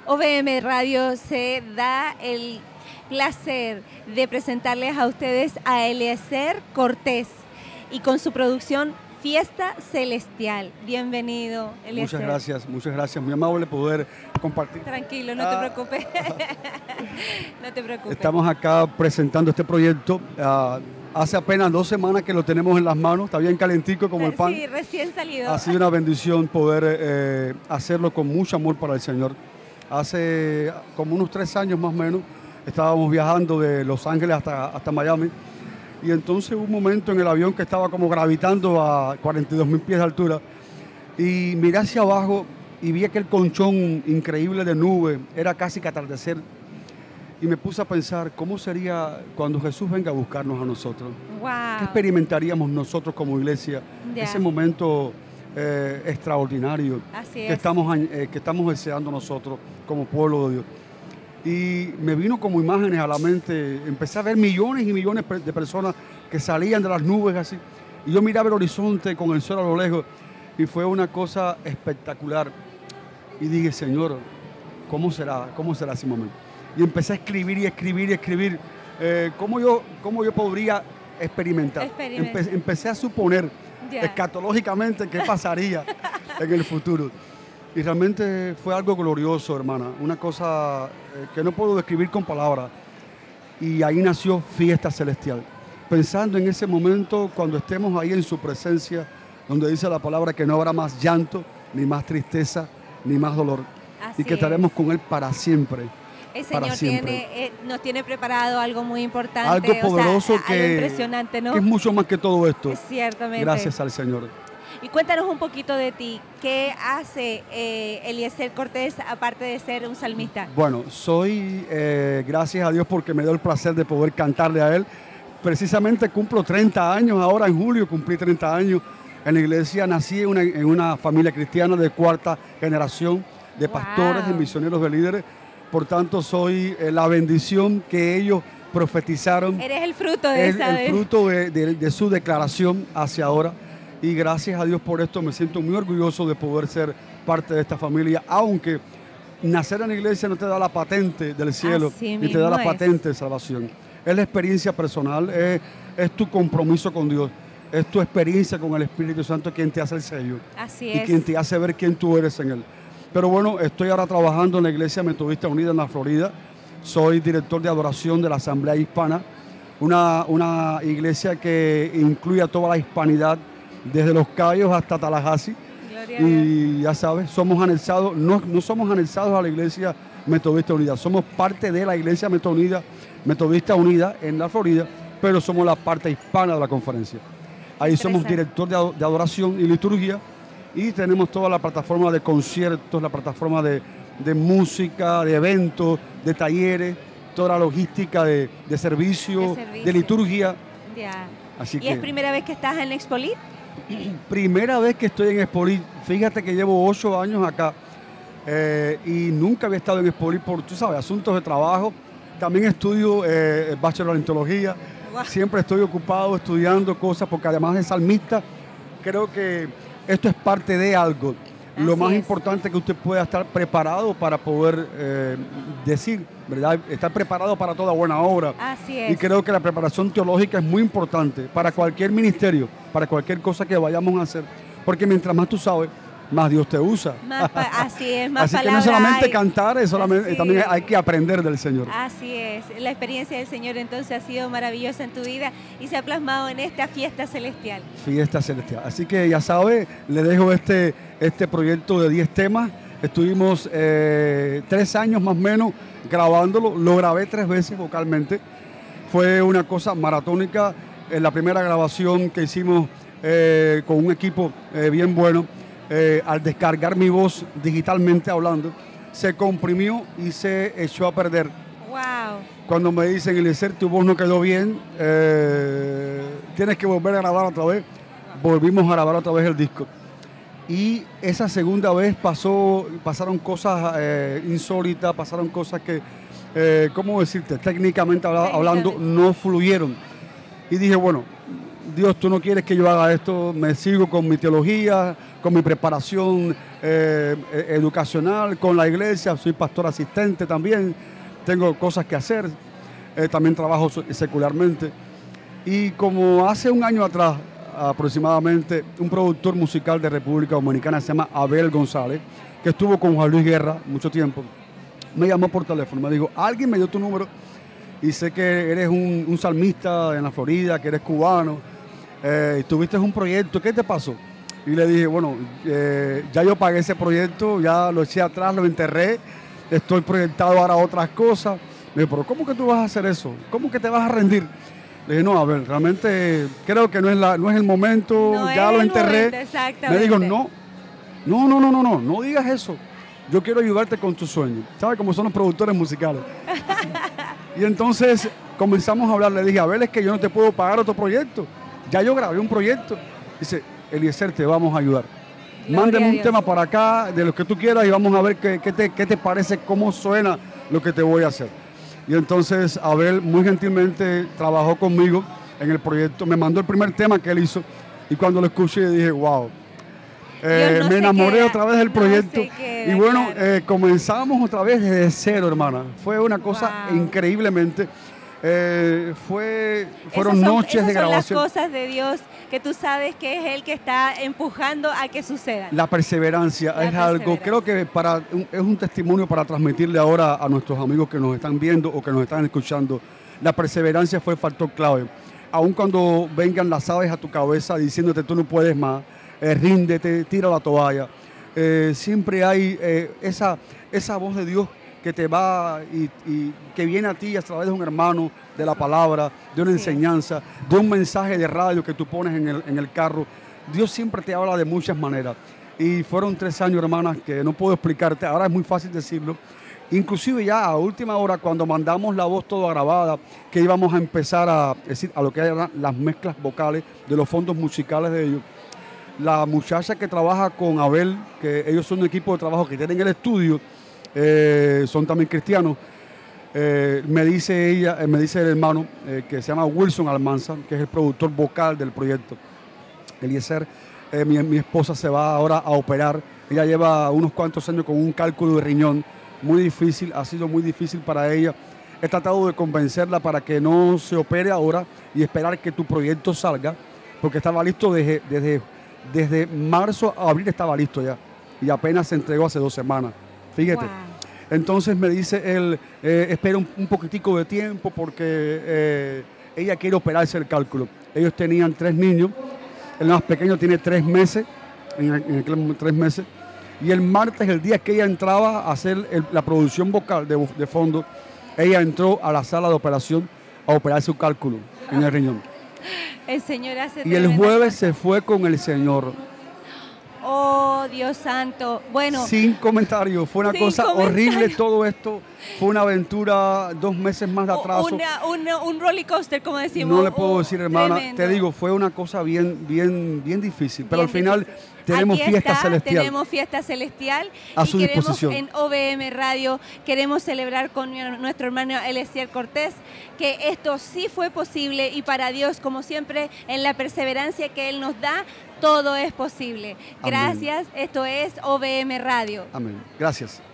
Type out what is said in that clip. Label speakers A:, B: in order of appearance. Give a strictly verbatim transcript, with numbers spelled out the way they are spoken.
A: O V M Radio se da el placer de presentarles a ustedes a Eliezer Cortés y con su producción Fiesta Celestial. Bienvenido, Eliezer.
B: Muchas gracias, muchas gracias. Muy amable poder compartir.
A: Tranquilo, no te
B: Ah.
A: preocupes. No te preocupes.
B: Estamos acá presentando este proyecto. Uh, hace apenas dos semanas que lo tenemos en las manos. Está bien calentico como el pan.
A: Sí, recién salido.
B: Ha sido una bendición poder eh, hacerlo con mucho amor para el Señor. Hace como unos tres años más o menos estábamos viajando de Los Ángeles hasta, hasta Miami. Y entonces hubo un momento en el avión que estaba como gravitando a cuarenta y dos mil pies de altura. Y miré hacia abajo y vi aquel colchón increíble de nube. Era casi que atardecer. Y me puse a pensar, ¿cómo sería cuando Jesús venga a buscarnos a nosotros?
A: Wow.
B: ¿Qué experimentaríamos nosotros como iglesia?
A: Ya.
B: Ese momento eh, extraordinario
A: Así
B: que
A: es.
B: estamos, eh, que estamos deseando nosotros como pueblo de Dios. Y me vino como imágenes a la mente, empecé a ver millones y millones de personas que salían de las nubes así. Y yo miraba el horizonte con el sol a lo lejos y fue una cosa espectacular. Y dije, Señor, ¿cómo será? ¿Cómo será ese momento? Y empecé a escribir y escribir y escribir eh, cómo, yo, cómo yo podría experimentar.
A: Experimenta.
B: Empe empecé a suponer
A: Ya.
B: escatológicamente qué pasaría en el futuro. Y realmente fue algo glorioso, hermana. Una cosa eh, que no puedo describir con palabras. Y ahí nació Fiesta Celestial. Pensando en ese momento, cuando estemos ahí en su presencia, donde dice la palabra que no habrá más llanto, ni más tristeza, ni más dolor.
A: Así
B: y que estaremos
A: es.
B: con Él para siempre.
A: El
B: para
A: Señor
B: siempre.
A: tiene, eh, nos tiene preparado algo muy importante.
B: Algo poderoso
A: o sea,
B: que,
A: algo impresionante, ¿no?
B: que es mucho más que todo esto.
A: Ciertamente.
B: Gracias al Señor.
A: Y cuéntanos un poquito de ti. ¿Qué hace eh, Eliezer Cortés aparte de ser un salmista?
B: Bueno, soy, eh, gracias a Dios porque me dio el placer de poder cantarle a Él. Precisamente cumplo treinta años, ahora en julio cumplí treinta años en la iglesia. Nací en una, en una familia cristiana de cuarta generación, de pastores,
A: Wow.
B: de misioneros, de líderes. Por tanto, soy eh, la bendición que ellos profetizaron.
A: Eres el fruto de
B: Es
A: esa
B: el fruto de, de, de su declaración hacia ahora. Y gracias a Dios por esto me siento muy orgulloso de poder ser parte de esta familia, aunque nacer en la iglesia no te da la patente del cielo,
A: Así
B: ni te da la
A: mismo es.
B: patente de salvación. Es la experiencia personal, es, es tu compromiso con Dios, es tu experiencia con el Espíritu Santo quien te hace el sello
A: Así
B: y
A: es.
B: quien te hace ver quién tú eres en Él. Pero bueno, estoy ahora trabajando en la Iglesia Metodista Unida en la Florida. Soy director de adoración de la Asamblea Hispana, una, una iglesia que incluye a toda la hispanidad, desde Los Cayos hasta Tallahassee.
A: Gloria a Dios.
B: Y ya sabes, somos anexados, no, no somos anexados a la Iglesia Metodista Unida, somos parte de la Iglesia Metodista, Metodista Unida en la Florida, pero somos la parte hispana de la conferencia. Ahí somos director de, ado- de adoración y liturgia y tenemos toda la plataforma de conciertos, la plataforma de, de música, de eventos, de talleres, toda la logística de, de servicio,
A: De
B: de,
A: servicio.
B: liturgia.
A: Ya.
B: Así
A: ¿Y
B: que
A: es primera vez que estás en Expolit?
B: primera vez que estoy en Expolit. Fíjate que llevo ocho años acá eh, y nunca había estado en Expolit por, tú sabes, asuntos de trabajo. También estudio eh, bachelor en teología.
A: Wow.
B: Siempre estoy ocupado estudiando cosas porque además de salmista, creo que esto es parte de algo. Lo
A: Así
B: más
A: es.
B: importante es que usted pueda estar preparado para poder eh, decir, ¿verdad? Estar preparado para toda buena obra.
A: Así es.
B: Y creo que la preparación teológica es muy importante para cualquier ministerio, para cualquier cosa que vayamos a hacer. Porque mientras más tú sabes, más Dios te usa.
A: Más pa- así es, más
B: Así que no
A: palabras
B: solamente
A: hay.
B: cantar, es solamente,
A: Así
B: también
A: es.
B: hay que aprender del Señor.
A: Así es. La experiencia del Señor entonces ha sido maravillosa en tu vida y se ha plasmado en esta fiesta celestial.
B: Fiesta Celestial. Así que ya sabe, le dejo este, este proyecto de diez temas. Estuvimos eh, tres años más o menos grabándolo. Lo grabé tres veces vocalmente. Fue una cosa maratónica. En la primera grabación que hicimos eh, con un equipo eh, bien bueno, eh, al descargar mi voz digitalmente hablando, se comprimió y se echó a perder.
A: Wow.
B: Cuando me dicen, Eliezer, tu voz no quedó bien, eh, tienes que volver a grabar otra vez, volvimos a grabar otra vez el disco. Y esa segunda vez pasó, pasaron cosas eh, insólitas, pasaron cosas que, eh, ¿cómo decirte? Técnicamente habla- hablando, no fluyeron. Y dije, bueno, Dios, tú no quieres que yo haga esto, me sigo con mi teología, con mi preparación eh, educacional, con la iglesia, soy pastor asistente también, tengo cosas que hacer, eh, también trabajo secularmente. Y como hace un año atrás, aproximadamente, un productor musical de República Dominicana se llama Abel González, que estuvo con Juan Luis Guerra mucho tiempo, me llamó por teléfono, me dijo, alguien me dio tu número y sé que eres un, un salmista en la Florida, que eres cubano, eh, y tuviste un proyecto, ¿qué te pasó? Y le dije, bueno, eh, ya yo pagué ese proyecto, ya lo eché atrás, lo enterré, estoy proyectado ahora a otras cosas. Me dijo, pero ¿cómo que tú vas a hacer eso? ¿Cómo que te vas a rendir? Le dije, no, a ver, realmente creo que no es, la, no es el momento,
A: no
B: ya lo enterré.
A: Momento,
B: me dijo, no, no, no, no, no, no, no digas eso. Yo quiero ayudarte con tus sueños. ¿Sabes cómo son los productores musicales? Y entonces comenzamos a hablar, le dije, a ver, es que yo no te puedo pagar otro proyecto. Ya yo grabé un proyecto. Dice, Eliezer, te vamos a ayudar. Gloria Mándeme un tema para acá, de lo que tú quieras, y vamos a ver qué, qué, te, qué te parece, cómo suena lo que te voy a hacer. Y entonces Abel muy gentilmente trabajó conmigo en el proyecto, me mandó el primer tema que él hizo, y cuando lo escuché dije, wow. Eh, no me enamoré queda, otra vez del proyecto. No queda, y bueno, claro. eh, comenzamos otra vez desde cero, hermana. Fue una cosa wow. increíblemente. Eh, fue, fueron
A: esas son,
B: noches
A: esas
B: de grabación.
A: Son las cosas de Dios que tú sabes que es Él que está empujando a que sucedan.
B: La perseverancia La es perseverancia. algo, creo que para, es un testimonio para transmitirle ahora a nuestros amigos que nos están viendo o que nos están escuchando. La perseverancia fue el factor clave. Aun cuando vengan las aves a tu cabeza diciéndote tú no puedes más, eh, ríndete, tira la toalla. Eh, siempre hay eh, esa, esa voz de Dios que te va y, y que viene a ti a través de un hermano, de la palabra, de una sí. enseñanza, de un mensaje de radio que tú pones en el, en el carro. Dios siempre te habla de muchas maneras. Y fueron tres años, hermanas, que no puedo explicarte. Ahora es muy fácil decirlo. Inclusive ya a última hora, cuando mandamos la voz toda grabada, que íbamos a empezar a decir a lo que eran las mezclas vocales de los fondos musicales de ellos, la muchacha que trabaja con Abel, que ellos son un equipo de trabajo que tienen el estudio, eh, son también cristianos, eh, me dice ella, eh, me dice el hermano, eh, que se llama Wilson Almanza, que es el productor vocal del proyecto. Eliezer, eh, mi, mi esposa se va ahora a operar, ella lleva unos cuantos años con un cálculo de riñón, muy difícil, ha sido muy difícil para ella. He tratado de convencerla para que no se opere ahora y esperar que tu proyecto salga, porque estaba listo desde, desde, desde marzo a abril, estaba listo ya, y apenas se entregó hace dos semanas. Fíjate. Wow. Entonces me dice él, eh, espera un, un poquitico de tiempo porque eh, ella quiere operarse el cálculo. Ellos tenían tres niños, el más pequeño tiene tres meses, en, en tres meses, y el martes, el día que ella entraba a hacer el, la producción vocal de, de fondo, ella entró a la sala de operación a operar su cálculo en el riñón.
A: El Señor hace
B: y el jueves se fue con el Señor.
A: Oh, Dios santo. Bueno.
B: Sin comentarios. Fue una cosa horrible todo esto. Fue una aventura, dos meses más de atraso.
A: Una, una, un roller coaster, como decimos.
B: No le puedo decir, hermana.
A: Tremendo.
B: Te digo, fue una cosa bien, bien, bien difícil. Pero
A: bien
B: al final
A: difícil.
B: tenemos
A: Aquí
B: fiesta
A: está,
B: celestial.
A: Tenemos fiesta celestial.
B: A
A: y
B: su
A: queremos,
B: disposición.
A: En O V M Radio, queremos celebrar con nuestro hermano Eliezer Cortés que esto sí fue posible y para Dios, como siempre, en la perseverancia que Él nos da, todo es posible. Gracias. Amén. Esto es O V M Radio.
B: Amén. Gracias.